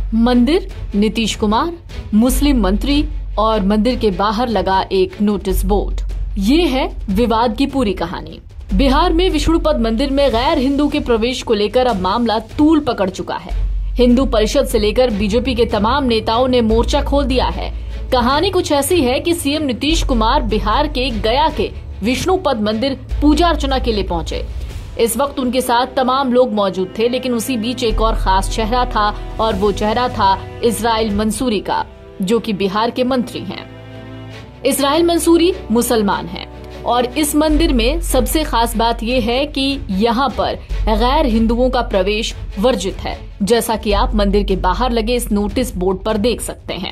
मंदिर, नीतीश कुमार, मुस्लिम मंत्री और मंदिर के बाहर लगा एक नोटिस बोर्ड। ये है विवाद की पूरी कहानी। बिहार में विष्णुपद मंदिर में गैर हिंदू के प्रवेश को लेकर अब मामला तूल पकड़ चुका है। हिंदू परिषद से लेकर बीजेपी के तमाम नेताओं ने मोर्चा खोल दिया है। कहानी कुछ ऐसी है कि सीएम नीतीश कुमार बिहार के गया के विष्णुपद मंदिर पूजा अर्चना के लिए पहुंचे। इस वक्त उनके साथ तमाम लोग मौजूद थे, लेकिन उसी बीच एक और खास चेहरा था और वो चेहरा था इस्राइल मंसूरी का, जो कि बिहार के मंत्री हैं। इस्राइल मंसूरी मुसलमान हैं और इस मंदिर में सबसे खास बात यह है कि यहाँ पर गैर हिंदुओं का प्रवेश वर्जित है, जैसा कि आप मंदिर के बाहर लगे इस नोटिस बोर्ड पर देख सकते हैं।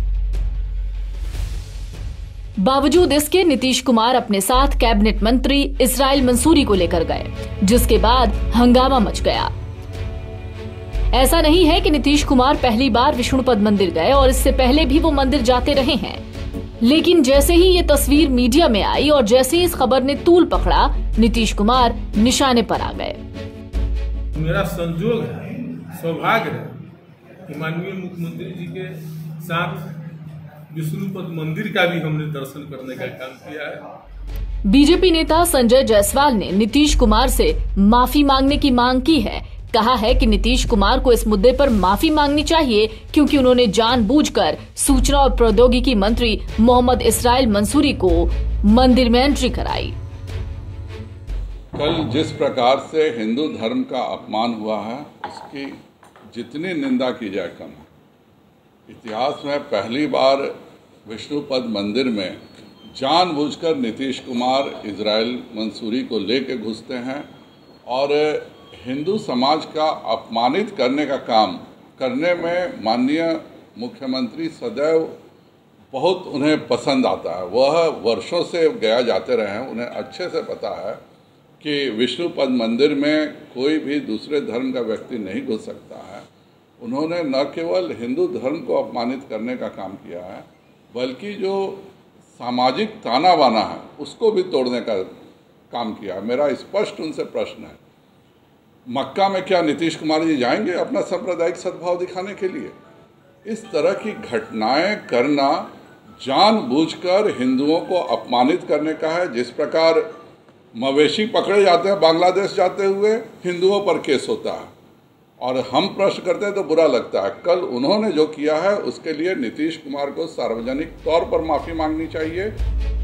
बावजूद इसके नीतीश कुमार अपने साथ कैबिनेट मंत्री इस्राइल मंसूरी को लेकर गए, जिसके बाद हंगामा मच गया। ऐसा नहीं है कि नीतीश कुमार पहली बार विष्णुपद मंदिर गए और इससे पहले भी वो मंदिर जाते रहे हैं, लेकिन जैसे ही ये तस्वीर मीडिया में आई और जैसे ही इस खबर ने तूल पकड़ा, नीतीश कुमार निशाने पर आ गए। मेरा संजोग है, सौभाग्य है कि माननीय मुख्यमंत्री जी के साथ विष्णुपद मंदिर का भी हमने दर्शन करने का काम किया है। बीजेपी नेता संजय जायसवाल ने नीतीश कुमार से माफी मांगने की मांग की है। कहा है कि नीतीश कुमार को इस मुद्दे पर माफी मांगनी चाहिए, क्योंकि उन्होंने जानबूझकर सूचना और प्रौद्योगिकी मंत्री मोहम्मद इस्राइल मंसूरी को मंदिर में एंट्री कराई। कल जिस प्रकार से हिंदू धर्म का अपमान हुआ है, उसकी जितनी निंदा की जाए कम है। इतिहास में पहली बार विष्णुपद मंदिर में जानबूझकर नीतीश कुमार इस्राइल मंसूरी को लेकर घुसते हैं और हिंदू समाज का अपमानित करने का काम करने में माननीय मुख्यमंत्री सदैव बहुत उन्हें पसंद आता है। वह वर्षों से गया जाते रहे हैं, उन्हें अच्छे से पता है कि विष्णुपद मंदिर में कोई भी दूसरे धर्म का व्यक्ति नहीं घुस सकता है। उन्होंने न केवल हिंदू धर्म को अपमानित करने का काम किया है, बल्कि जो सामाजिक ताना बाना है उसको भी तोड़ने का काम किया है। मेरा स्पष्ट उनसे प्रश्न है, मक्का में क्या नीतीश कुमार जी जाएंगे अपना सांप्रदायिक सद्भाव दिखाने के लिए? इस तरह की घटनाएं करना जानबूझकर हिंदुओं को अपमानित करने का है। जिस प्रकार मवेशी पकड़े जाते हैं बांग्लादेश जाते हुए, हिंदुओं पर केस होता है और हम प्रश्न करते हैं तो बुरा लगता है। कल उन्होंने जो किया है उसके लिए नीतीश कुमार को सार्वजनिक तौर पर माफी मांगनी चाहिए।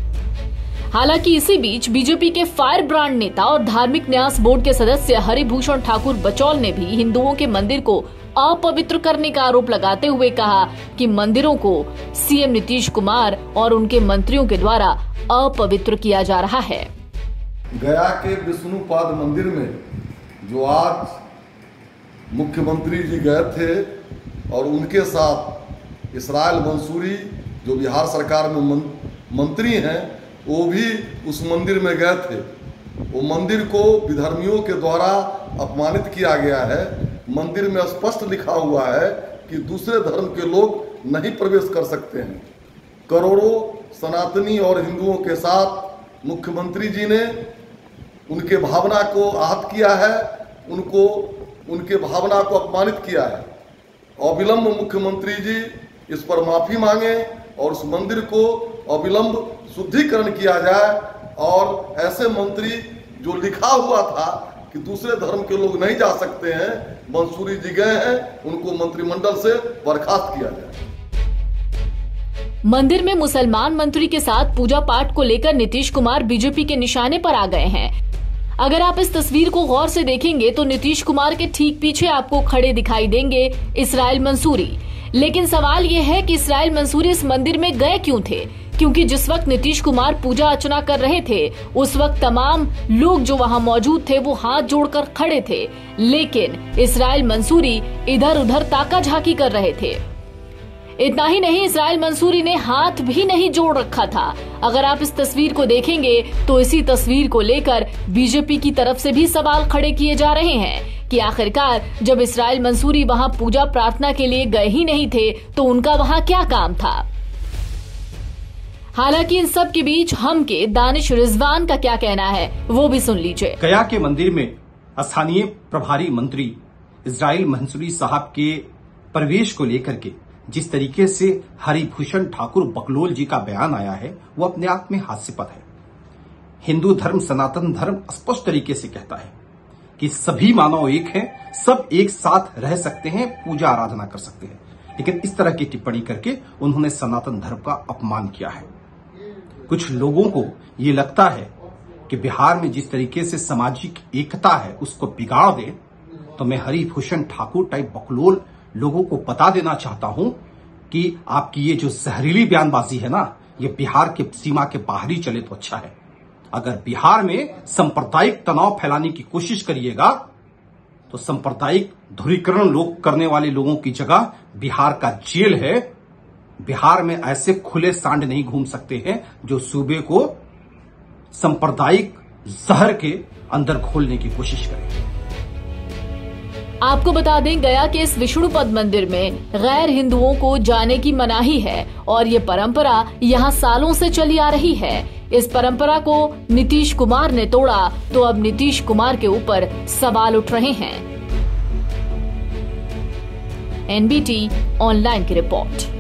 हालांकि इसी बीच बीजेपी के फायर ब्रांड नेता और धार्मिक न्यास बोर्ड के सदस्य हरिभूषण ठाकुर बचौल ने भी हिंदुओं के मंदिर को अपवित्र करने का आरोप लगाते हुए कहा कि मंदिरों को सीएम नीतीश कुमार और उनके मंत्रियों के द्वारा अपवित्र किया जा रहा है। गया के विष्णुपद मंदिर में जो आज मुख्यमंत्री जी गए थे और उनके साथ इस्राइल मंसूरी जो बिहार सरकार में मंत्री हैं, वो भी उस मंदिर में गए थे। वो मंदिर को विधर्मियों के द्वारा अपमानित किया गया है। मंदिर में स्पष्ट लिखा हुआ है कि दूसरे धर्म के लोग नहीं प्रवेश कर सकते हैं। करोड़ों सनातनी और हिंदुओं के साथ मुख्यमंत्री जी ने उनके भावना को आहत किया है, उनके भावना को अपमानित किया है। अविलंब मुख्यमंत्री जी इस पर माफी मांगे और उस मंदिर को अविलंब शुद्धिकरण किया जाए और ऐसे मंत्री जो लिखा हुआ था कि दूसरे धर्म के लोग नहीं जा सकते हैं, मंसूरी जी गए हैं, उनको मंत्रिमंडल से बर्खास्त किया जाए। मंदिर में मुसलमान मंत्री के साथ पूजा पाठ को लेकर नीतीश कुमार बीजेपी के निशाने पर आ गए हैं। अगर आप इस तस्वीर को गौर से देखेंगे तो नीतीश कुमार के ठीक पीछे आपको खड़े दिखाई देंगे इस्राइल मंसूरी। लेकिन सवाल यह है कि इस्राइल मंसूरी इस मंदिर में गए क्यों थे? क्योंकि जिस वक्त नीतीश कुमार पूजा अर्चना कर रहे थे, उस वक्त तमाम लोग जो वहां मौजूद थे वो हाथ जोड़कर खड़े थे, लेकिन इस्राइल मंसूरी इधर उधर ताका झाकी कर रहे थे। इतना ही नहीं, इस्राइल मंसूरी ने हाथ भी नहीं जोड़ रखा था। अगर आप इस तस्वीर को देखेंगे तो इसी तस्वीर को लेकर बीजेपी की तरफ से भी सवाल खड़े किए जा रहे हैं कि आखिरकार जब इस्राइल मंसूरी वहां पूजा प्रार्थना के लिए गए ही नहीं थे तो उनका वहां क्या काम था। हालांकि इन सब के बीच हम के दानिश रिजवान का क्या कहना है वो भी सुन लीजिए। गया के मंदिर में स्थानीय प्रभारी मंत्री इस्राइल मंसूरी साहब के प्रवेश को लेकर के जिस तरीके से हरिभूषण ठाकुर बकलोल जी का बयान आया है वो अपने आप में हास्यास्पद है। हिंदू धर्म, सनातन धर्म स्पष्ट तरीके से कहता है कि सभी मानव एक हैं, सब एक साथ रह सकते हैं, पूजा आराधना कर सकते हैं। लेकिन इस तरह की टिप्पणी करके उन्होंने सनातन धर्म का अपमान किया है। कुछ लोगों को ये लगता है कि बिहार में जिस तरीके से सामाजिक एकता है उसको बिगाड़ दे, तो मैं हरिभूषण ठाकुर टाइप बकलोल लोगों को बता देना चाहता हूं कि आपकी ये जो जहरीली बयानबाजी है ना, ये बिहार के सीमा के बाहर ही चले तो अच्छा है। अगर बिहार में सांप्रदायिक तनाव फैलाने की कोशिश करिएगा तो सांप्रदायिक ध्रुवीकरण लोग करने वाले लोगों की जगह बिहार का जेल है। बिहार में ऐसे खुले सांड नहीं घूम सकते हैं जो सूबे को सांप्रदायिक जहर के अंदर घोलने की कोशिश करें। आपको बता दें, गया के इस विष्णुपद मंदिर में गैर हिंदुओं को जाने की मनाही है और ये परंपरा यहाँ सालों से चली आ रही है। इस परंपरा को नीतीश कुमार ने तोड़ा तो अब नीतीश कुमार के ऊपर सवाल उठ रहे हैं। NBT ऑनलाइन की रिपोर्ट।